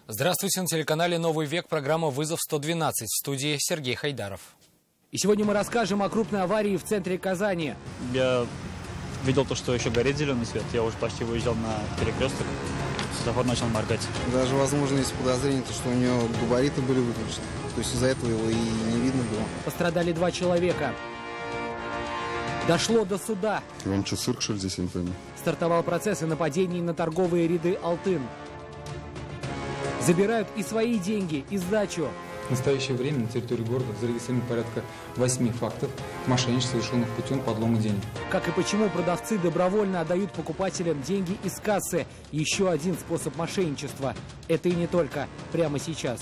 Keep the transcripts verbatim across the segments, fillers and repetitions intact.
Здравствуйте, на телеканале «Новый век», программа «Вызов сто двенадцать», в студии Сергей Хайдаров. И сегодня мы расскажем о крупной аварии в центре Казани. Я видел то, что еще горит зеленый свет, я уже почти выезжал на перекресток, светофор начал моргать. Даже, возможно, есть подозрение, что у него габариты были выключены, то есть из-за этого его и не видно было. Пострадали два человека. Дошло до суда. Вам что, цирк, что ли, здесь, я не пойму? Стартовал процесс о нападении на торговые ряды «Алтын». Забирают и свои деньги, и сдачу. В настоящее время на территории города зарегистрировано порядка восьми фактов мошенничества, совершенных путем подлома денег. Как и почему продавцы добровольно отдают покупателям деньги из кассы. Еще один способ мошенничества. Это и не только. Прямо сейчас.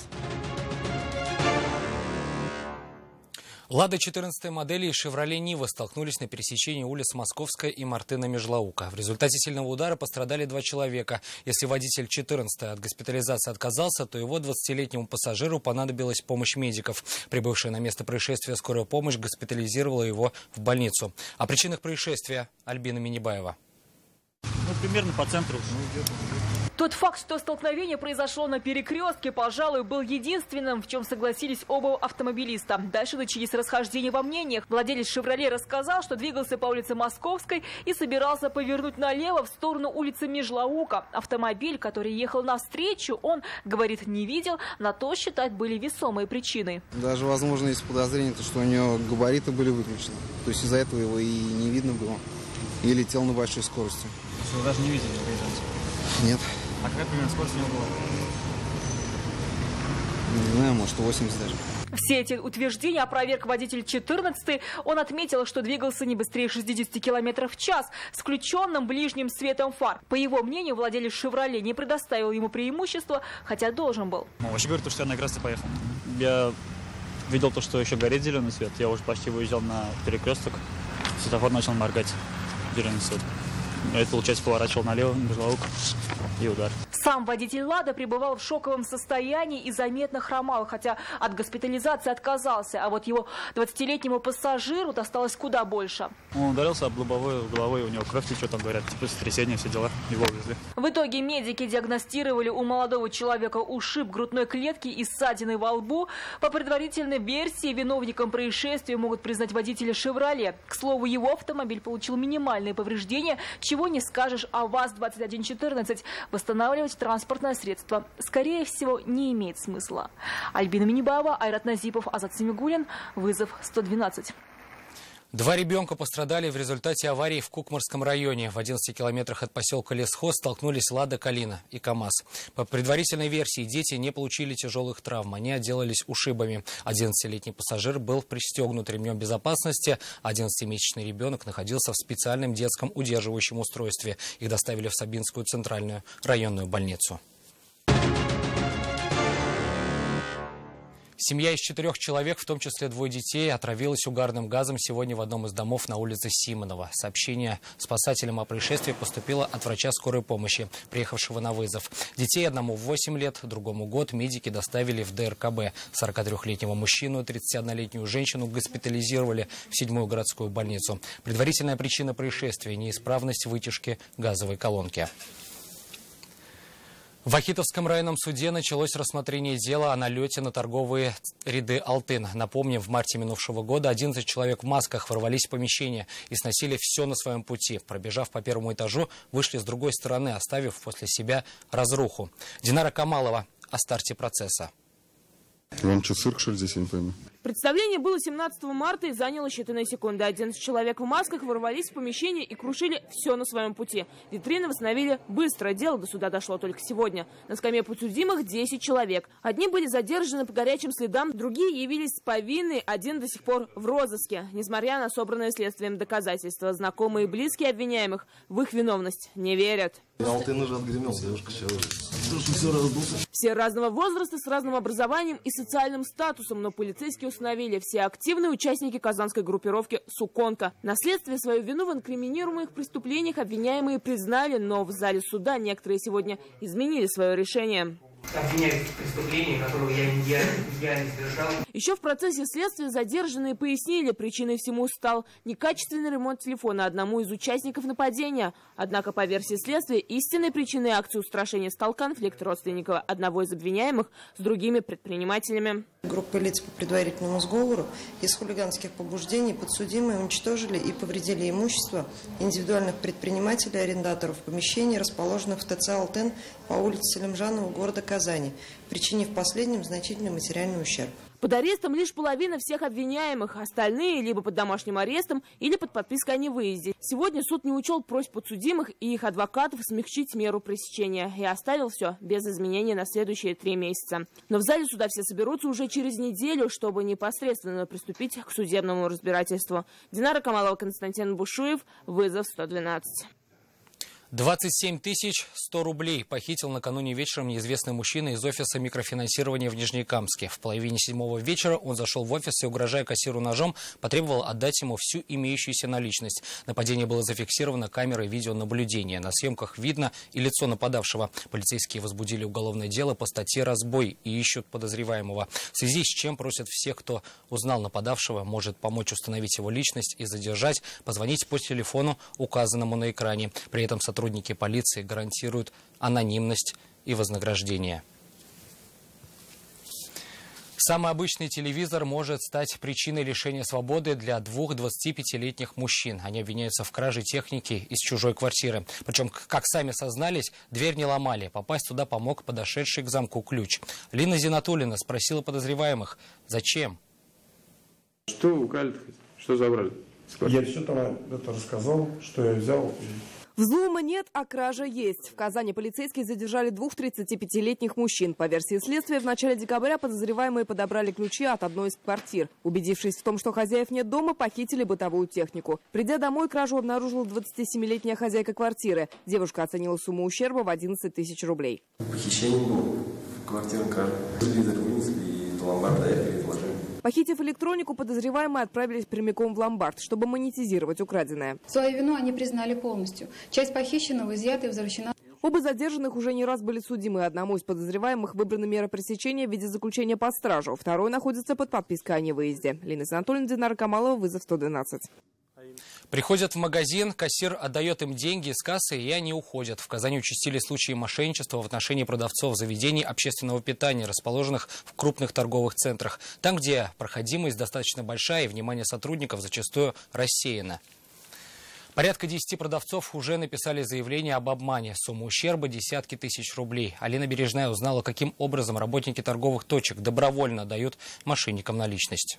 «Лада» четырнадцатой модели и «Шевроле Нива» столкнулись на пересечении улиц Московская и Мартына-Межлаука. В результате сильного удара пострадали два человека. Если водитель четырнадцатой от госпитализации отказался, то его двадцатилетнему пассажиру понадобилась помощь медиков. Прибывшая на место происшествия скорая помощь госпитализировала его в больницу. О причинах происшествия Альбина Минибаева. Ну, примерно по центру. Тот факт, что столкновение произошло на перекрестке, пожалуй, был единственным, в чем согласились оба автомобилиста. Дальше начались расхождения во мнениях. Владелец «Шевроле» рассказал, что двигался по улице Московской и собирался повернуть налево в сторону улицы Межлаука. Автомобиль, который ехал навстречу, он, говорит, не видел, на то считать были весомые причины. Даже, возможно, есть подозрение, что у него габариты были выключены, то есть из-за этого его и не видно было. И летел на большой скорости. Вы даже не видели горизонт? Нет. А какая примерно скорость у него была? Не знаю, может, восемьдесят даже. Все эти утверждения опроверг водитель четырнадцатой. Он отметил, что двигался не быстрее шестидесяти километров в час с включенным ближним светом фар. По его мнению, владелец «Шевроле» не предоставил ему преимущества, хотя должен был. Ну, вообще говорит, что я на красный поехал. Я видел то, что еще горит зеленый свет, я уже почти выезжал на перекресток, светофор начал моргать, зеленый свет. Это, получается, поворачивал налево, на Межлаук, и удар. Сам водитель «Лада» пребывал в шоковом состоянии и заметно хромал, хотя от госпитализации отказался. А вот его двадцатилетнему пассажиру досталось куда больше. Он ударился об лобовое головой, у него кровь течет, там говорят, типа сотрясение, все дела, его увезли. В итоге медики диагностировали у молодого человека ушиб грудной клетки и ссадины во лбу. По предварительной версии, виновником происшествия могут признать водителя «Шевроле». К слову, его автомобиль получил минимальные повреждения, чего не скажешь о ВАЗ двадцать один четырнадцать. Восстанавливать транспортное средство, скорее всего, не имеет смысла. Альбина Минибаева, Айрат Назипов, Азат Семигулин. Вызов сто двенадцать. Два ребенка пострадали в результате аварии в Кукмарском районе. В одиннадцати километрах от поселка Лесхоз столкнулись «Лада Калина» и КАМАЗ. По предварительной версии, дети не получили тяжелых травм, они отделались ушибами. одиннадцатилетний пассажир был пристегнут ремнем безопасности, одиннадцатимесячный ребенок находился в специальном детском удерживающем устройстве. Их доставили в Сабинскую центральную районную больницу. Семья из четырех человек, в том числе двое детей, отравилась угарным газом сегодня в одном из домов на улице Симонова. Сообщение спасателям о происшествии поступило от врача скорой помощи, приехавшего на вызов. Детей одному восемь лет, другому год, медики доставили в ДРКБ. сорокатрёхлетнего мужчину и тридцатиоднолетнюю женщину госпитализировали в седьмую городскую больницу. Предварительная причина происшествия – неисправность вытяжки газовой колонки. В Акитовском районном суде началось рассмотрение дела о налете на торговые ряды «Алтын». Напомним, в марте минувшего года одиннадцать человек в масках ворвались в помещение и сносили все на своем пути. Пробежав по первому этажу, вышли с другой стороны, оставив после себя разруху. Динара Камалова о старте процесса. Вам что, цирк, что ли, здесь, я не пойму? Представление было семнадцатого марта и заняло считанные секунды. одиннадцать человек в масках ворвались в помещение и крушили все на своем пути. Витрины восстановили быстро. Дело до суда дошло только сегодня. На скамье подсудимых десять человек. Одни были задержаны по горячим следам, другие явились с повинной, один до сих пор в розыске. Несмотря на собранные следствием доказательства, знакомые и близкие обвиняемых в их виновность не верят. Алтын уже отгремел, девушка все уже. Все раздулся. Все разного возраста, с разным образованием и социальным статусом, но полицейские установили, все активные участники казанской группировки «Суконка». На следствие свою вину в инкриминируемых преступлениях обвиняемые признали, но в зале суда некоторые сегодня изменили свое решение. обвиняюсь в преступлении, которого я, я, я не совершал. Еще в процессе следствия задержанные пояснили, причиной всему стал некачественный ремонт телефона одному из участников нападения. Однако, по версии следствия, истинной причиной акции устрашения стал конфликт родственников одного из обвиняемых с другими предпринимателями. Группа лиц по предварительному сговору из хулиганских побуждений подсудимые уничтожили и повредили имущество индивидуальных предпринимателей, арендаторов помещений, расположенных в ТЦ «Алтен» по улице Селимжанова города Казани, причинив последним значительный материальный ущерб. Под арестом лишь половина всех обвиняемых. Остальные либо под домашним арестом, или под подпиской о невыезде. Сегодня суд не учел просьб подсудимых и их адвокатов смягчить меру пресечения и оставил все без изменений на следующие три месяца. Но в зале суда все соберутся уже через неделю, чтобы непосредственно приступить к судебному разбирательству. Динара Камалова, Константин Бушуев, вызов сто двенадцать. двадцать семь тысяч сто рублей похитил накануне вечером неизвестный мужчина из офиса микрофинансирования в Нижнекамске. В половине седьмого вечера он зашел в офис и, угрожая кассиру ножом, потребовал отдать ему всю имеющуюся наличность. Нападение было зафиксировано камерой видеонаблюдения. На съемках видно и лицо нападавшего. Полицейские возбудили уголовное дело по статье «Разбой» и ищут подозреваемого. В связи с чем просят всех, кто узнал нападавшего, может помочь установить его личность и задержать, позвонить по телефону, указанному на экране. При этом сотрудники Сотрудники полиции гарантируют анонимность и вознаграждение. Самый обычный телевизор может стать причиной лишения свободы для двух двадцатипятилетних мужчин. Они обвиняются в краже техники из чужой квартиры. Причем, как сами сознались, дверь не ломали. Попасть туда помог подошедший к замку ключ. Лина Зинатуллина спросила подозреваемых, зачем? Что украли? Что забрали? Я все там это рассказал, что я взял. Взлома нет, а кража есть. В Казани полицейские задержали двух тридцатипятилетних мужчин. По версии следствия, в начале декабря подозреваемые подобрали ключи от одной из квартир. Убедившись в том, что хозяев нет дома, похитили бытовую технику. Придя домой, кражу обнаружила двадцатисемилетняя хозяйка квартиры. Девушка оценила сумму ущерба в одиннадцать тысяч рублей. Похищение было, квартиру кражу. Телевизор вынесли и до ломбарда доехали, изложили. Похитив электронику, подозреваемые отправились прямиком в ломбард, чтобы монетизировать украденное. Свою вину они признали полностью. Часть похищенного изъята и возвращена. Оба задержанных уже не раз были судимы. Одному из подозреваемых выбрана мера пресечения в виде заключения под стражу. Второй находится под подпиской о невыезде. Лина Анатольевна, Динара Камалова, вызов сто двенадцать. Приходят в магазин, кассир отдает им деньги из кассы, и они уходят. В Казани участились случаи мошенничества в отношении продавцов заведений общественного питания, расположенных в крупных торговых центрах. Там, где проходимость достаточно большая и внимание сотрудников зачастую рассеяно. Порядка десяти продавцов уже написали заявление об обмане. Сумма ущерба – десятки тысяч рублей. Алина Бережная узнала, каким образом работники торговых точек добровольно дают мошенникам наличность.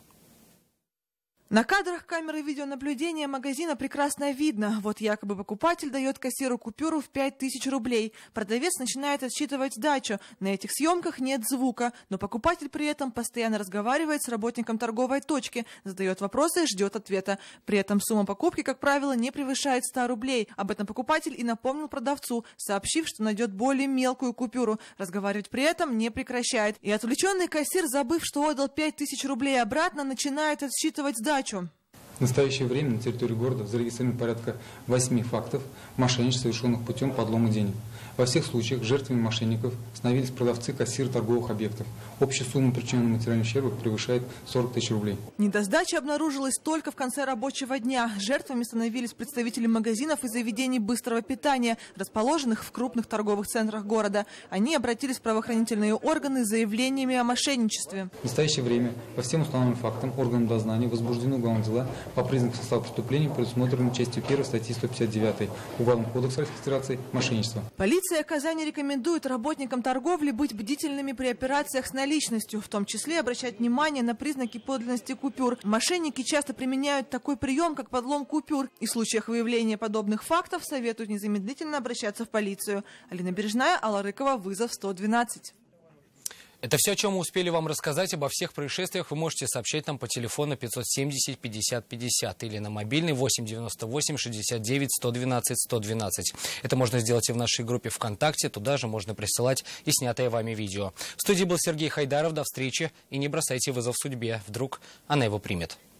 На кадрах камеры видеонаблюдения магазина прекрасно видно. Вот якобы покупатель дает кассиру купюру в пять тысяч рублей. Продавец начинает отсчитывать сдачу. На этих съемках нет звука, но покупатель при этом постоянно разговаривает с работником торговой точки, задает вопросы и ждет ответа. При этом сумма покупки, как правило, не превышает ста рублей. Об этом покупатель и напомнил продавцу, сообщив, что найдет более мелкую купюру. Разговаривать при этом не прекращает. И отвлеченный кассир, забыв, что отдал пять тысяч рублей обратно, начинает отсчитывать сдачу. В настоящее время на территории города зарегистрировано порядка восьми фактов мошенничества, совершенных путем подлома денег. Во всех случаях жертвами мошенников становились продавцы, кассиры торговых объектов. Общая сумма причиненного материального ущерба превышает сорок тысяч рублей. Недосдача обнаружилась только в конце рабочего дня. Жертвами становились представители магазинов и заведений быстрого питания, расположенных в крупных торговых центрах города. Они обратились в правоохранительные органы с заявлениями о мошенничестве. В настоящее время по всем установленным фактам органам дознания возбуждены уголовные дела по признакам состава преступления, предусмотренным частью первой статьи сто пятьдесят девять Уголовного кодекса Российской Федерации «Мошенничество». Полиция Казани рекомендует работникам торговли быть бдительными при операциях с наличностью, в том числе обращать внимание на признаки подлинности купюр. Мошенники часто применяют такой прием, как подлом купюр. И в случаях выявления подобных фактов советуют незамедлительно обращаться в полицию. Алина Бережная, Алла Рыкова, вызов сто двенадцать. Это все, о чем мы успели вам рассказать. Обо всех происшествиях вы можете сообщать нам по телефону пятьсот семьдесят пятьдесят пятьдесят или на мобильный восемь девяносто восемь шестьдесят девять сто двенадцать сто двенадцать. Это можно сделать и в нашей группе ВКонтакте. Туда же можно присылать и снятое вами видео. В студии был Сергей Хайдаров. До встречи. И не бросайте вызов судьбе. Вдруг она его примет.